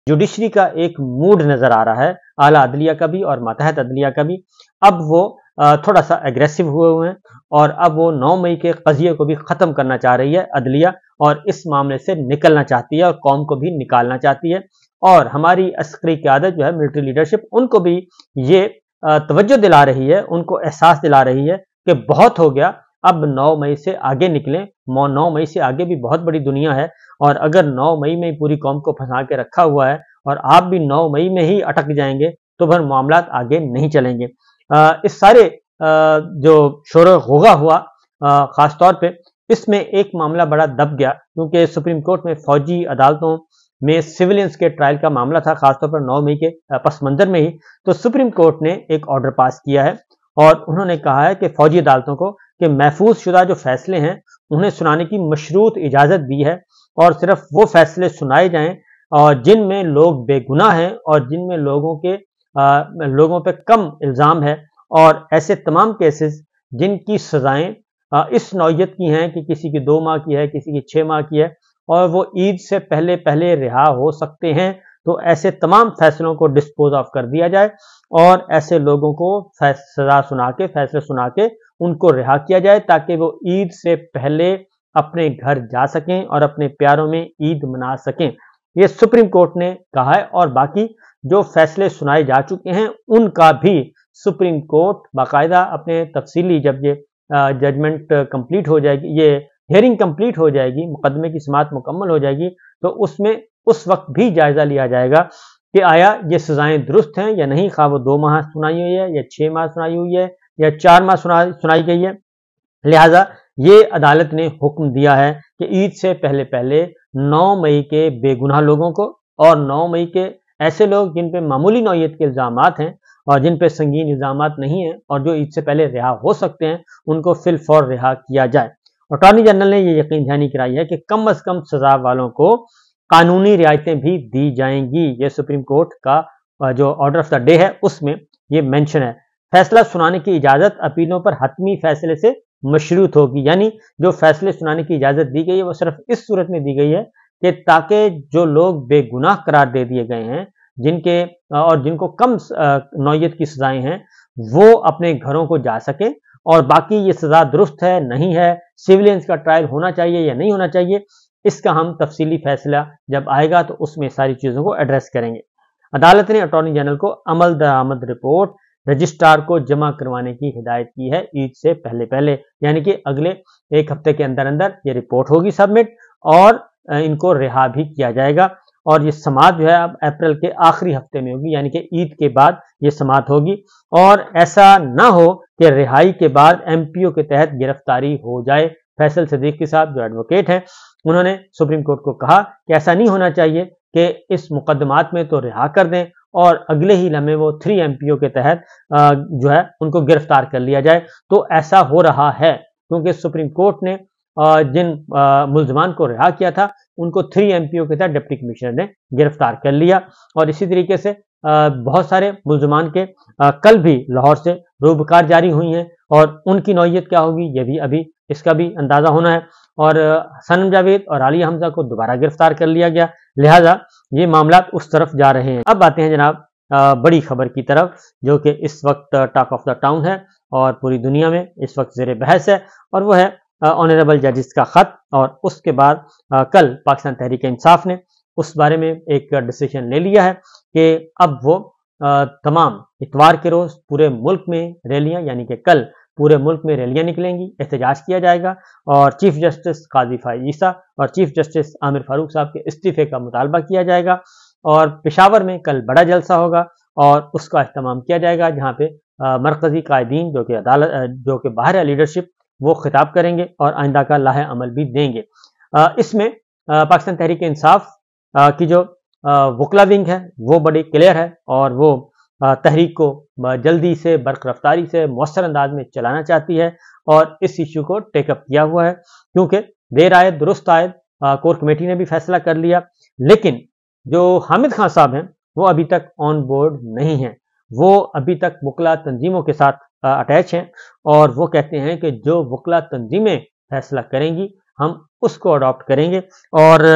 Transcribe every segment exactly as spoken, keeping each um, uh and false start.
Judiciary का एक mood नजर आ रहा है, आला अदलिया का भी और मातहत अदलिया का भी। अब वो थोड़ा सा एग्रेसिव हुए हुए हैं और अब वो नौ मई के कजिए को भी खत्म करना चाह रही है अदलिया, और इस मामले से निकलना चाहती है और कौम को भी निकालना चाहती है। और हमारी अस्करी क़यादत जो है, मिलिट्री लीडरशिप, उनको भी ये तवज्जो दिला रही है, उनको एहसास दिला रही है कि बहुत हो गया, अब नौ मई से आगे निकलें। नौ मई से आगे भी बहुत बड़ी दुनिया है, और अगर नौ मई में पूरी कौम को फंसा के रखा हुआ है और आप भी नौ मई में ही अटक जाएंगे तो फिर मामलात आगे नहीं चलेंगे। आ, इस सारे आ, जो शोर होगा हुआ खास तौर पे, इसमें एक मामला बड़ा दब गया, क्योंकि सुप्रीम कोर्ट में फौजी अदालतों में सिविलियंस के ट्रायल का मामला था, खासतौर पर नौ मई के पस मंजर में ही। तो सुप्रीम कोर्ट ने एक ऑर्डर पास किया है और उन्होंने कहा है कि फौजी अदालतों को कि महफूज शुदा जो फैसले हैं उन्हें सुनाने की मशरूत इजाजत दी है, और सिर्फ वो फैसले सुनाए जाएं और जिनमें लोग बेगुनाह हैं और जिनमें लोगों के आ, लोगों पे कम इल्ज़ाम है, और ऐसे तमाम केसेस जिनकी सजाएं आ, इस नौयत की हैं कि किसी की दो माह की है, किसी की छः माह की है, और वो ईद से पहले पहले रिहा हो सकते हैं, तो ऐसे तमाम फैसलों को डिस्पोज ऑफ कर दिया जाए और ऐसे लोगों को सजा सुना के, फैसले सुना के उनको रिहा किया जाए, ताकि वो ईद से पहले अपने घर जा सकें और अपने प्यारों में ईद मना सकें। ये सुप्रीम कोर्ट ने कहा है, और बाकी जो फैसले सुनाए जा चुके हैं उनका भी सुप्रीम कोर्ट बाकायदा अपने तफसीली, जब ये जजमेंट कंप्लीट हो जाएगी, ये हियरिंग कंप्लीट हो जाएगी, मुकदमे की समाअत मुकम्मल हो जाएगी, तो उसमें उस वक्त भी जायजा लिया जाएगा कि आया ये सजाएं दुरुस्त हैं या नहीं, खा वो दो माह सुनाई हुई है या छः माह सुनाई हुई है या चार माह सुना सुनाई गई है। लिहाजा ये अदालत ने हुक्म दिया है कि ईद से पहले पहले नौ मई के बेगुनाह लोगों को, और नौ मई के ऐसे लोग जिन पे मामूली नौयत के इल्ज़ामात हैं और जिन पे संगीन इल्ज़ामात नहीं हैं और जो ईद से पहले रिहा हो सकते हैं, उनको फिल फौर रिहा किया जाए। अटॉर्नी जनरल ने ये यकीन दहानी कराई है कि कम अज कम सजा वालों को कानूनी रियायतें भी दी जाएंगी। ये सुप्रीम कोर्ट का जो ऑर्डर ऑफ द डे है उसमें ये मेंशन है। फैसला सुनाने की इजाजत अपीलों पर हतमी फैसले से मशरूत होगी, यानी जो फैसले सुनाने की इजाजत दी गई है वो सिर्फ इस सूरत में दी गई है कि ताकि जो लोग बेगुनाह करार दे दिए गए हैं, जिनके और जिनको कम नौयत की सजाएं हैं, वो अपने घरों को जा सकें, और बाकी ये सजा दुरुस्त है नहीं है, सिविलियंस का ट्रायल होना चाहिए या नहीं होना चाहिए, इसका हम तफसीली फैसला जब आएगा तो उसमें सारी चीज़ों को एड्रेस करेंगे। अदालत ने अटॉर्नी जनरल को अमल दरामद रिपोर्ट रजिस्ट्रार को जमा करवाने की हिदायत की है ईद से पहले पहले, यानी कि अगले एक हफ्ते के अंदर अंदर ये रिपोर्ट होगी सबमिट और इनको रिहा भी किया जाएगा। और ये समाअत जो है अब अप्रैल के आखिरी हफ्ते में होगी, यानी कि ईद के बाद ये समाअत होगी, और ऐसा ना हो कि रिहाई के बाद एमपीओ के तहत गिरफ्तारी हो जाए। फैसल सिद्दीकी साहब जो एडवोकेट हैं, उन्होंने सुप्रीम कोर्ट को कहा कि ऐसा नहीं होना चाहिए कि इस मुकदमात में तो रिहा कर दें और अगले ही लम्हे वो थ्री एमपीओ के तहत जो है उनको गिरफ्तार कर लिया जाए। तो ऐसा हो रहा है क्योंकि सुप्रीम कोर्ट ने जिन मुल्जमान को रिहा किया था उनको थ्री एमपीओ के तहत डिप्टी कमिश्नर ने गिरफ्तार कर लिया, और इसी तरीके से बहुत सारे मुल्जमान के कल भी लाहौर से रूबकार जारी हुई हैं, और उनकी नौयत क्या होगी ये भी अभी इसका भी अंदाजा होना है। और सनम जावेद और आलिया हमजा को दोबारा गिरफ्तार कर लिया गया, लिहाजा ये मामला उस तरफ जा रहे हैं। अब आते हैं जनाब बड़ी खबर की तरफ, जो कि इस वक्त टॉक ऑफ द टाउन है और पूरी दुनिया में इस वक्त ज़ेर बहस है, और वो है ऑनरेबल जजेस का खत। और उसके बाद आ, कल पाकिस्तान तहरीक इंसाफ ने उस बारे में एक डिसीजन ले लिया है कि अब वो आ, तमाम इतवार के रोज पूरे मुल्क में रैलियां, यानी कि कल पूरे मुल्क में रैलियां निकलेंगी, एहतजाज किया जाएगा, और चीफ जस्टिस काजी फाइज ईसा और चीफ जस्टिस आमिर फारूक साहब के इस्तीफे का मुतालबा किया जाएगा। और पेशावर में कल बड़ा जलसा होगा और उसका अहतमाम किया जाएगा, जहाँ पे मरकजी कायदीन जो कि अदालत जो कि बाहर है लीडरशिप, वो खिताब करेंगे और आइंदा का लाहे अमल भी देंगे। इसमें पाकिस्तान तहरीक इंसाफ की जो वकला विंग है वो बड़ी क्लियर है, और वो तहरीक को जल्दी से बरकरफ्तारी से मौसर अंदाज में चलाना चाहती है, और इस इशू को टेकअप किया हुआ है, क्योंकि देर आयद दुरुस्त आयद कोर कमेटी ने भी फैसला कर लिया। लेकिन जो हामिद खान साहब हैं वो अभी तक ऑन बोर्ड नहीं हैं, वो अभी तक वकला तंजीमों के साथ अटैच हैं, और वो कहते हैं कि जो वकला तंजीमें फैसला करेंगी हम उसको अडॉप्ट करेंगे। और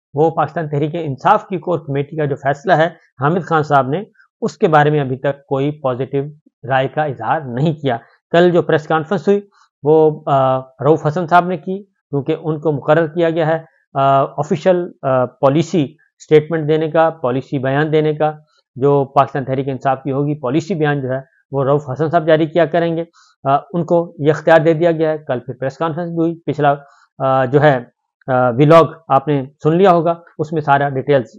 وہ پاکستان تحریک انصاف کی کور کمیٹی کا جو فیصلہ ہے حامد خان صاحب نے، اس کے بارے میں ابھی تک کوئی پازیٹیو رائے کا اظہار نہیں کیا۔ کل جو پریس کانفرنس ہوئی وہ رؤف حسن صاحب نے کی، کیونکہ ان کو مقرر کیا گیا ہے آفیشیل پالیسی اسٹیٹمنٹ دینے کا، پالیسی بیان دینے کا۔ جو پاکستان تحریک انصاف کی ہوگی پالیسی بیان جو ہے وہ رؤف حسن صاحب جاری کیا کریں گے، ان کو یہ اختیار دے دیا گیا ہے۔ کل پھر پریس کانفرنس بھی ہوئی، پچھلا جو ہے ویلاگ آپ نے سن لیا ہوگا، اس میں سارا ڈیٹیلز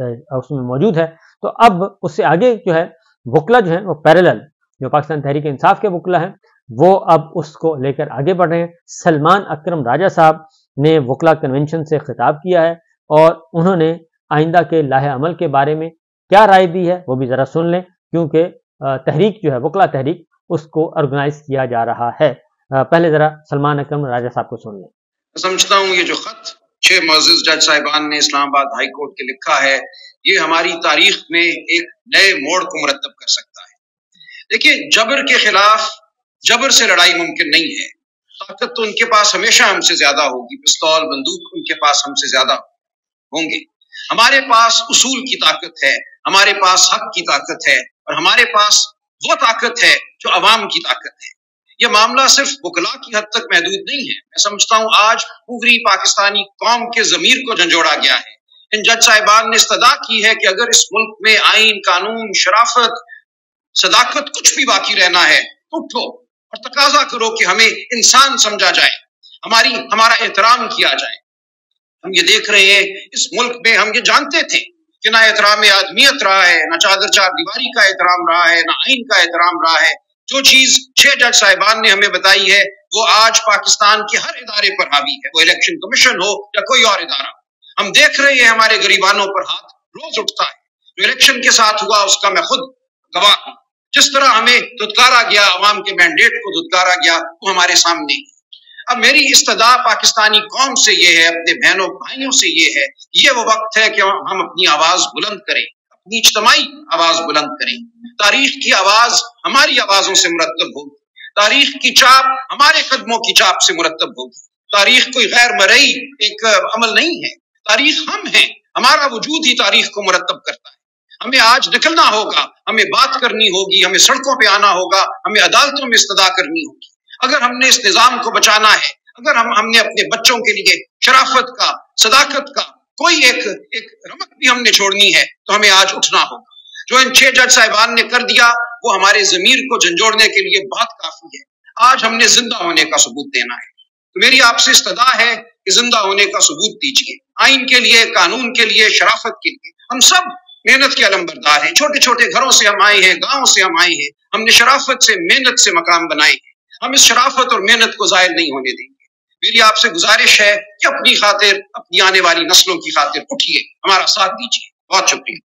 اس میں موجود ہے۔ تو اب اس سے آگے جو ہے وکلا جو ہیں وہ پیرالل، جو پاکستان تحریک انصاف کے وکلا ہیں وہ اب اس کو لے کر آگے بڑھ رہے ہیں۔ سلمان اکرم راجہ صاحب نے وکلا کنونشن سے خطاب کیا ہے اور انہوں نے آئندہ کے لاہے عمل کے بارے میں کیا رائے دی ہے وہ بھی ذرا سن لیں، کیونکہ تحریک جو ہے وکلا تحریک اس کو آرگنائز کیا جا رہا ہے۔ پہلے ذرا سلمان اکرم راجہ صاحب کو سن لیں۔ سمجھتا ہوں یہ جو خط چھ معزز جج صاحبان نے اسلام آباد ہائی کورٹ کے لکھا ہے یہ ہماری تاریخ میں ایک نئے موڑ کو مرتب کر سکتا ہے۔ دیکھیے، جبر کے خلاف جبر سے لڑائی ممکن نہیں ہے۔ طاقت تو ان کے پاس ہمیشہ ہم سے زیادہ ہوگی، پستول بندوق ان کے پاس ہم سے زیادہ ہوں گے۔ ہمارے پاس اصول کی طاقت ہے، ہمارے پاس حق کی طاقت ہے، اور ہمارے پاس وہ طاقت ہے جو عوام کی طاقت ہے۔ یہ معاملہ صرف وکلا کی حد تک محدود نہیں ہے۔ میں سمجھتا ہوں آج پوری پاکستانی قوم کے ضمیر کو جھنجھوڑا گیا ہے۔ ان جج صاحبان نے استدعا کی ہے کہ اگر اس ملک میں آئین، قانون، شرافت، صداقت کچھ بھی باقی رہنا ہے تو اٹھو اور تقاضا کرو کہ ہمیں انسان سمجھا جائے، ہماری ہمارا احترام کیا جائے۔ ہم یہ دیکھ رہے ہیں اس ملک میں، ہم یہ جانتے تھے کہ نہ احترام آدمیت رہا ہے، نہ چادر چار دیواری کا احترام رہا ہے، نہ آئین کا احترام رہا ہے۔ جو چیز چھ جج صاحبان نے ہمیں بتائی ہے وہ آج پاکستان کے ہر ادارے پر حاوی ہے، وہ الیکشن کمیشن ہو یا کوئی اور ادارہ۔ ہم دیکھ رہے ہیں ہمارے غریبانوں پر ہاتھ روز اٹھتا ہے۔ جو الیکشن کے ساتھ ہوا اس کا میں خود گواہ ہوں۔ جس طرح ہمیں دھتکارا گیا، عوام کے مینڈیٹ کو دھتکارا گیا، وہ ہمارے سامنے ہی۔ اب میری استدعا پاکستانی قوم سے یہ ہے، اپنے بہنوں بھائیوں سے یہ ہے، یہ وہ وقت ہے کہ ہم اپنی آواز بلند کریں، اپنی اجتماعی آواز بلند کریں۔ تاریخ کی آواز ہماری آوازوں سے مرتب ہوگی، تاریخ کی چاپ ہمارے قدموں کی چاپ سے مرتب ہوگی۔ تاریخ کوئی غیر مرئی ایک عمل نہیں ہے، تاریخ ہم ہیں، ہمارا وجود ہی تاریخ کو مرتب کرتا ہے۔ ہمیں آج نکلنا ہوگا، ہمیں بات کرنی ہوگی، ہمیں سڑکوں پہ آنا ہوگا، ہمیں عدالتوں میں استدعا کرنی ہوگی۔ اگر ہم نے اس نظام کو بچانا ہے، اگر ہم ہم نے اپنے بچوں کے لیے شرافت کا، صداقت کا کوئی ایک ایک رمق بھی ہم نے چھوڑنی ہے تو ہمیں آج اٹھنا ہوگا۔ جو ان چھ جج صاحبان نے کر دیا وہ ہمارے ضمیر کو جھنجھوڑنے کے لیے بہت کافی ہے۔ آج ہم نے زندہ ہونے کا ثبوت دینا ہے۔ تو میری آپ سے استدعا ہے کہ زندہ ہونے کا ثبوت دیجیے، آئین کے لیے، قانون کے لیے، شرافت کے لیے۔ ہم سب محنت کے علمبردار ہیں، چھوٹے چھوٹے گھروں سے ہم آئے ہیں، گاؤں سے ہم آئے ہیں، ہم نے شرافت سے، محنت سے مقام بنائے ہیں۔ ہم اس شرافت اور محنت کو ظاہر نہیں ہونے دیں گے۔ میری آپ سے گزارش ہے کہ اپنی خاطر، اپنی آنے والی نسلوں کی خاطر اٹھیے، ہمارا ساتھ دیجیے۔ بہت شکریہ۔